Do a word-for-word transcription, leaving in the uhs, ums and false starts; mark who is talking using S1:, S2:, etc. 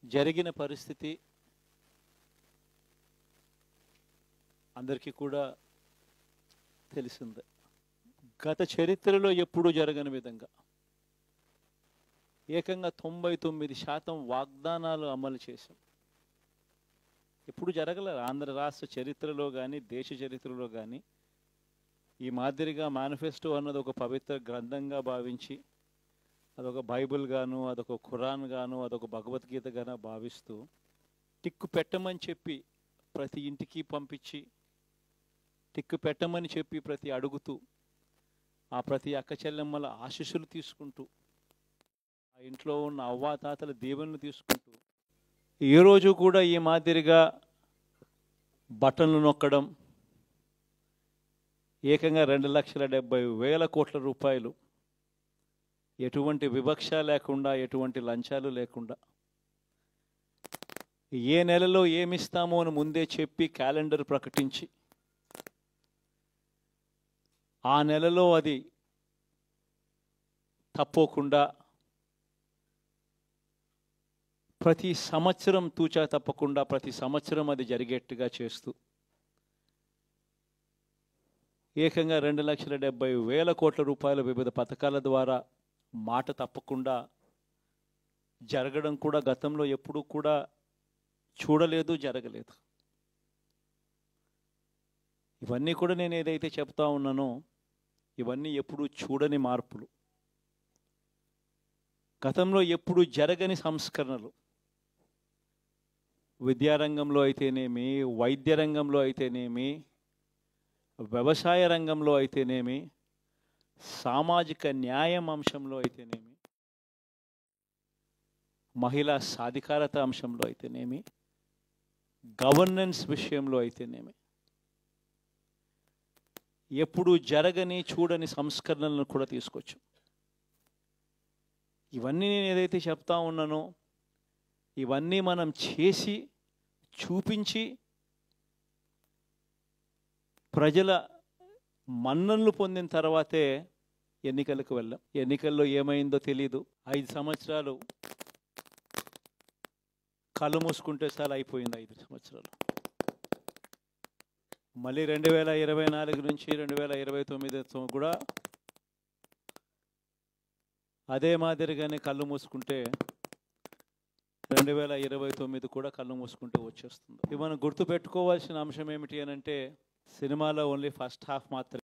S1: జరిగిన పరిస్థితి అందరికీ కూడా తెలిసిందే. గత చరిత్రలో ఎప్పుడూ జరగని విధంగా ఏకంగా తొంభై తొమ్మిది శాతం వాగ్దానాలు అమలు చేశాం. ఎప్పుడు జరగలేదు ఆంధ్ర రాష్ట్ర చరిత్రలో కానీ దేశ చరిత్రలో కానీ. ఈ మాదిరిగా మేనిఫెస్టో అన్నది ఒక పవిత్ర గ్రంథంగా భావించి అదొక బైబిల్ గాను, అదొక ఖురాన్ గాను, అదొక భగవద్గీత గాను భావిస్తూ టిక్కు పెట్టమని చెప్పి ప్రతి ఇంటికి పంపించి టిక్కు పెట్టమని చెప్పి ప్రతి అడుగుతూ ఆ ప్రతి అక్క చెల్లెమ్మల ఆశీస్సులు తీసుకుంటూ ఆ ఇంట్లో ఉన్న అవ్వాతాతల దీవెనలు తీసుకుంటూ ఏ రోజు కూడా ఈ మాదిరిగా బటన్లు నొక్కడం ఏకంగా రెండు లక్షల డెబ్బై వేల కోట్ల రూపాయలు ఎటువంటి వివక్ష లేకుండా ఎటువంటి లంచాలు లేకుండా ఏ నెలలో ఏమిస్తామో అని ముందే చెప్పి క్యాలెండర్ ప్రకటించి ఆ నెలలో అది తప్పకుండా ప్రతి సంవత్సరం తూచా తప్పకుండా ప్రతి సంవత్సరం అది జరిగేట్టుగా చేస్తూ ఏకంగా రెండు లక్షల డెబ్బై వేల కోట్ల రూపాయల వివిధ పథకాల ద్వారా మాట తప్పకుండా జరగడం కూడా గతంలో ఎప్పుడూ కూడా చూడలేదు, జరగలేదు. ఇవన్నీ కూడా నేను ఏదైతే చెప్తా ఉన్నానో ఇవన్నీ ఎప్పుడూ చూడని మార్పులు, గతంలో ఎప్పుడు జరగని సంస్కరణలు. విద్యారంగంలో అయితేనేమి, వైద్య రంగంలో అయితేనేమి, వ్యవసాయ రంగంలో అయితేనేమి, సామాజిక న్యాయం అంశంలో అయితేనేమి, మహిళా సాధికారత అంశంలో అయితేనేమి, గవర్నెన్స్ విషయంలో అయితేనేమి ఎప్పుడు జరగని చూడని సంస్కరణలను కూడా తీసుకొచ్చు. ఇవన్నీ నేను ఏదైతే చెప్తా ఉన్నానో ఇవన్నీ మనం చేసి చూపించి ప్రజల మన్ననలు పొందిన తర్వాతే ఎన్నికలకు వెళ్ళాం. ఎన్నికల్లో ఏమైందో తెలీదు. ఐదు సంవత్సరాలు కళ్ళు మూసుకుంటే చాలా అయిపోయింది. ఐదు సంవత్సరాలు మళ్ళీ రెండు వేల ఇరవై నాలుగు నుంచి రెండు వేల ఇరవై తొమ్మిది కూడా అదే మాదిరిగానే కళ్ళు మూసుకుంటే రెండు వేల ఇరవై తొమ్మిది కూడా కళ్ళు మూసుకుంటూ వచ్చేస్తుంది. ఇవి మనం గుర్తుపెట్టుకోవాల్సిన అంశం ఏమిటి అని అంటే సినిమాలో ఓన్లీ ఫస్ట్ హాఫ్ మాత్రమే.